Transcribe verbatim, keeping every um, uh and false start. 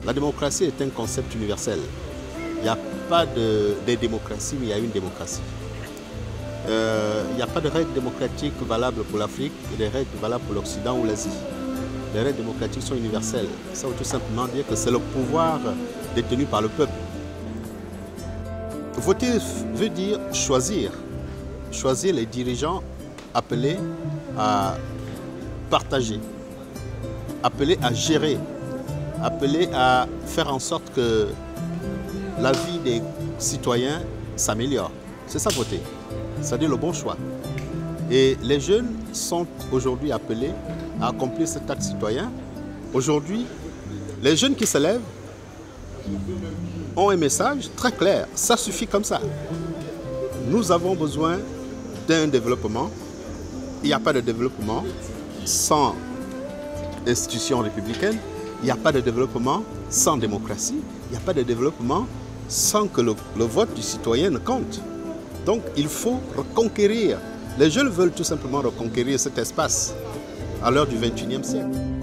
La démocratie est un concept universel. Il n'y a pas de, de démocratie, mais il y a une démocratie. Euh, il n'y a pas de règles démocratiques valables pour l'Afrique et des règles valables pour l'Occident ou l'Asie. Les règles démocratiques sont universelles. Ça veut tout simplement dire que c'est le pouvoir détenu par le peuple. Voter veut dire choisir. Choisir les dirigeants appelés à partager, appelés à gérer, appelés à faire en sorte que la vie des citoyens s'améliore. C'est ça voter, c'est-à-dire le bon choix. Et les jeunes sont aujourd'hui appelés à accomplir cet acte citoyen. Aujourd'hui, les jeunes qui se lèvent ont un message très clair, ça suffit comme ça. Nous avons besoin d'un développement. Il n'y a pas de développement sans institutions républicaines. Il n'y a pas de développement sans démocratie. Il n'y a pas de développement sans que le, le vote du citoyen ne compte. Donc il faut reconquérir. Les jeunes veulent tout simplement reconquérir cet espace à l'heure du vingt et unième siècle.